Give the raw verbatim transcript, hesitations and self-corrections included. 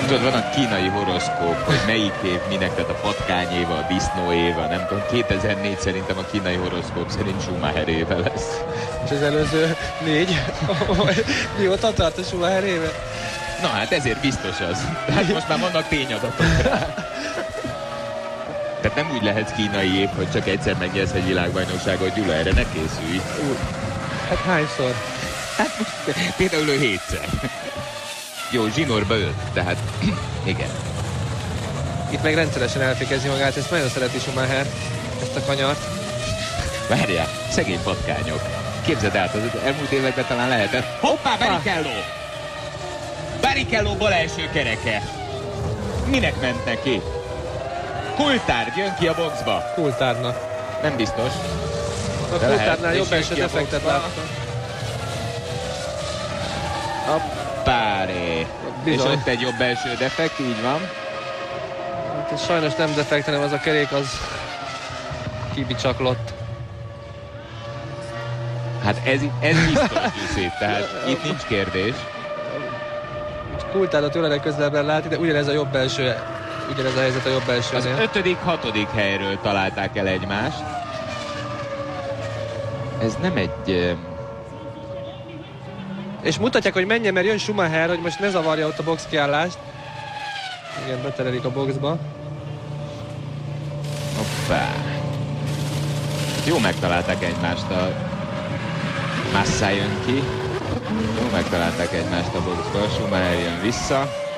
Tudod, van a kínai horoszkóp, hogy melyik év minek, tehát a patkány éve, a disznó éve, nem tudom, kétezer-négy szerintem a kínai horoszkóp szerint Schumacher éve lesz. És az előző négy? Mióta tart a Schumacher éve? Na hát ezért biztos az. Hát most már vannak tényadatok rá. Tehát nem úgy lehet kínai év, hogy csak egyszer megnyersz egy világbajnokságot, Gyula, erre ne készülj. Hát hányszor? Hát most például ő hétszer. Jó, zsinórba öt, tehát igen. Itt meg rendszeresen elfékezi magát, ezt nagyon szereti Schumacher, ezt a kanyart. Várjál, szegény patkányok. Képzeld át, az elmúlt években talán lehetett. Hoppá, Barrichello! Barrichello bal első kereke. Minek ment neki? Kultárd jön ki a boxba. Kultárdnak. Nem biztos. A Kultárdnál jobb első defektet láttam. Hoppáré. És ott egy jobb első defekt, így van. Hát ez sajnos nem defekt, hanem az a kerék az kibicsaklott. Hát ez, ez biztos szép, tehát itt nincs kérdés. Kultárdot jól lenne közelebben látni, de ugyanez a jobb első, ugyanez a helyzet a jobb elsőnél. Az ötödik, hatodik helyről találták el egymást. Ez nem egy... És mutatják, hogy menjen, mert jön Schumacher, hogy most ne zavarja ott a box kiállást. Igen, beterelik a boxba. Hoppá. Jó megtalálták egymást, a Massa jön ki. Jó megtalálták egymást a boxba, Schumacher jön vissza.